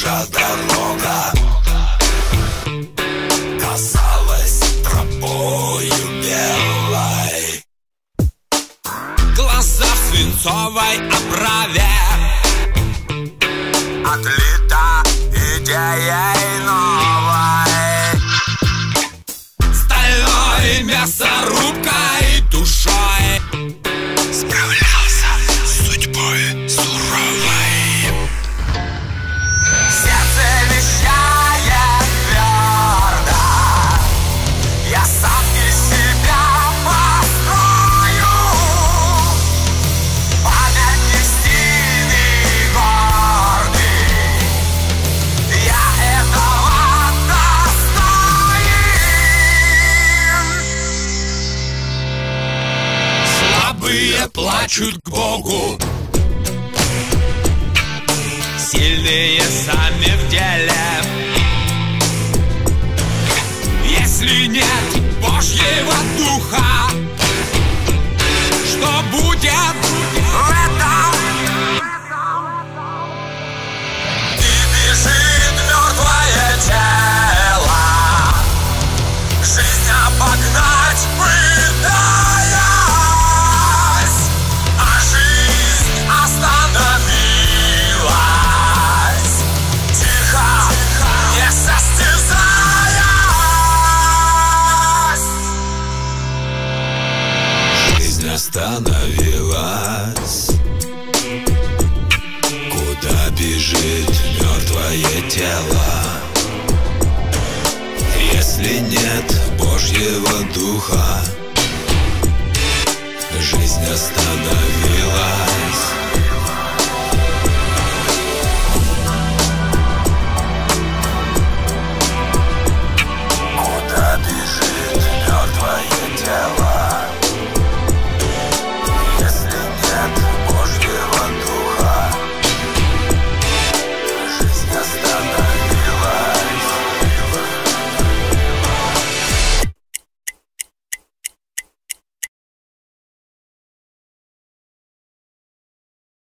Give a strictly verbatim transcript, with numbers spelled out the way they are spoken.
Наша дорога казалась тропою белой. Глаза в свинцовой оправе, отлита идеей новой, стальной мясорубкой душой справлялся с судьбой суровой. Сердце вещает твердо: я сам из себя построю памятник сильный, гордый. Я этого достоин. слабые плачут к Богу, сильные сами в деле. Если нет Божьего Духа, что будет В этом и бежит мертвое тело, жизнь обогнать пытаясь, а жизнь остановилась тихо, не состязаясь. Жизнь остановилась. Куда бежит мертвое тело? Если нет Божьего Духа, жизнь остановилась.